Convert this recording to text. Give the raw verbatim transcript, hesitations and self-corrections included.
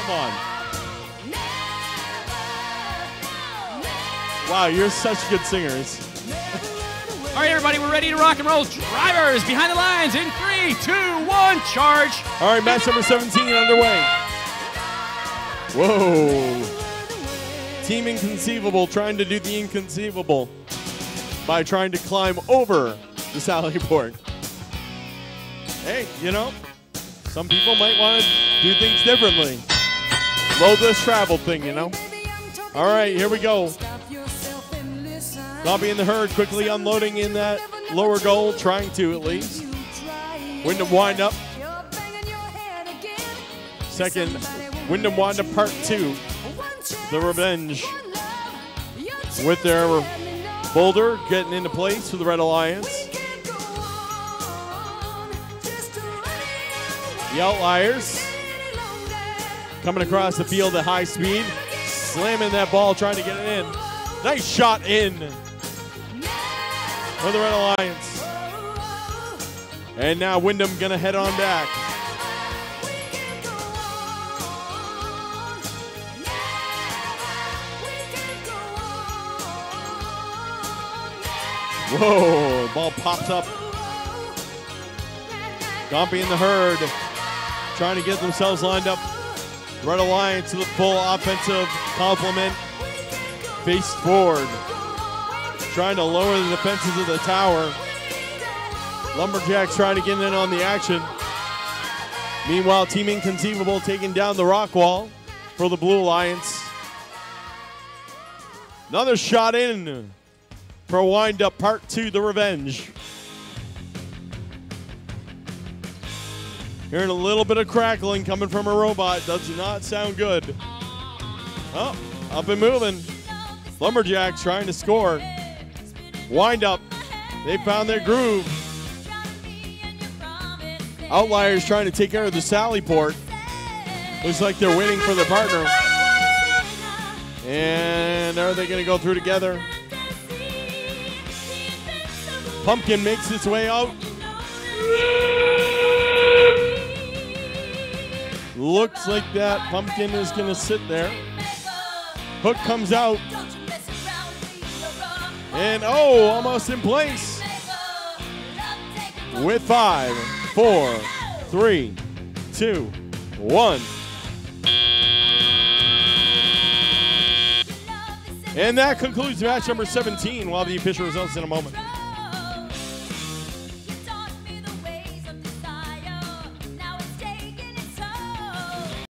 Come on. Wow, you're such good singers. All right, everybody, we're ready to rock and roll. Drivers behind the lines in three, two, one, charge. All right, match number seventeen underway. Whoa. Team Inconceivable trying to do the inconceivable by trying to climb over the sally port. Hey, you know, some people might want to do things differently. Roadless travel thing, you know. All right, here we go. Zombie in the herd quickly unloading in that lower goal, trying to at least. Wyndham wind up. Second, Wyndham wind up part two. The revenge with their boulder getting into place for the Red Alliance. The Outliers coming across the field at high speed, slamming that ball, trying to get it in. Nice shot in for the Red Alliance. And now Wyndham gonna head on back. Whoa, ball pops up. Gompy in the herd, trying to get themselves lined up. Red Alliance with full offensive complement. Faced forward, trying to lower the defenses of the tower. Lumberjacks trying to get in on the action. Meanwhile, Team Inconceivable taking down the rock wall for the Blue Alliance. Another shot in for a wind-up part two, the revenge. Hearing a little bit of crackling coming from a robot. Does not sound good. Oh, up and moving. Lumberjacks trying to score. Wind up. They found their groove. Outliers trying to take care of the sally port. Looks like they're waiting for their partner. And are they going to go through together? Pumpkin makes its way out. Looks like that pumpkin is going to sit there. Hook comes out. And oh, almost in place. With five, four, three, two, one. And that concludes match number seventeen. We'll have the official results in a moment.